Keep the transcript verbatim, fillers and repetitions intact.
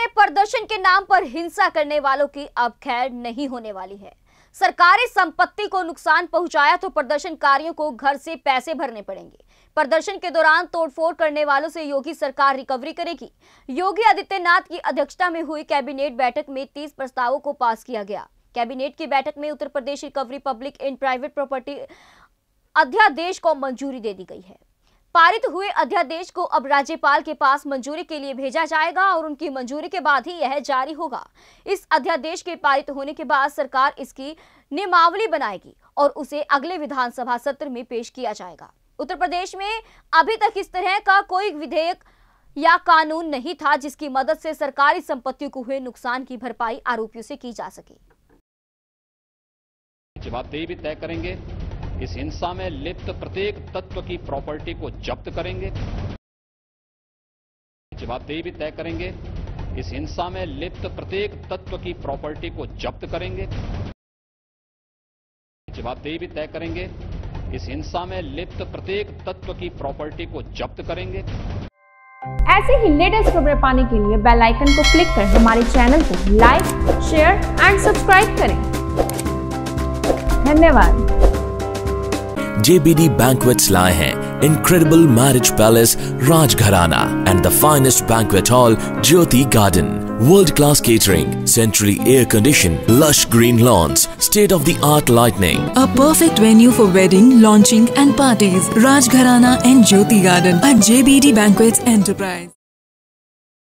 प्रदर्शन के नाम पर हिंसा करने वालों की अब खैर नहीं होने वाली है। सरकारी संपत्ति को नुकसान पहुंचाया तो प्रदर्शनकारियों को घर से पैसे भरने पड़ेंगे। प्रदर्शन के दौरान तोड़फोड़ करने वालों से योगी सरकार रिकवरी करेगी। योगी आदित्यनाथ की अध्यक्षता में हुई कैबिनेट बैठक में तीस प्रस्तावों को पास किया गया। कैबिनेट की बैठक में Uttar Pradesh recovery public and private property अध्यादेश को मंजूरी दे दी गई है। पारित हुए अध्यादेश को अब राज्यपाल के पास मंजूरी के लिए भेजा जाएगा और उनकी मंजूरी के बाद ही यह जारी होगा। इस अध्यादेश के पारित होने के बाद सरकार इसकी नियमावली बनाएगी और उसे अगले विधानसभा सत्र में पेश किया जाएगा। उत्तर प्रदेश में अभी तक इस तरह का कोई विधेयक या कानून नहीं था जिसकी मदद से सरकारी संपत्तियों को हुए नुकसान की भरपाई आरोपियों से की जा सके। जवाबदेही भी तय करेंगे। इस हिंसा में लिप्त प्रत्येक तत्व की प्रॉपर्टी को जब्त करेंगे। जवाबदेही भी तय करेंगे। इस हिंसा में लिप्त प्रत्येक तत्व की प्रॉपर्टी को जब्त करेंगे। जवाबदेही भी तय करेंगे। इस हिंसा में लिप्त प्रत्येक तत्व की प्रॉपर्टी को जब्त करेंगे। ऐसे ही लेटेस्ट खबरें पाने के लिए बेल आइकन को क्लिक कर हमारे चैनल को लाइक, शेयर एंड सब्सक्राइब करें। धन्यवाद। J B D Banquets लाए हैं Incredible Marriage Palace Rajgharana and the finest banquet hall Jyoti Garden. World-class catering, centrally air-conditioned, lush green lawns, state-of-the-art lighting. A perfect venue for wedding, launching and parties. Rajgharana and Jyoti Garden at J B D Banquets Enterprise.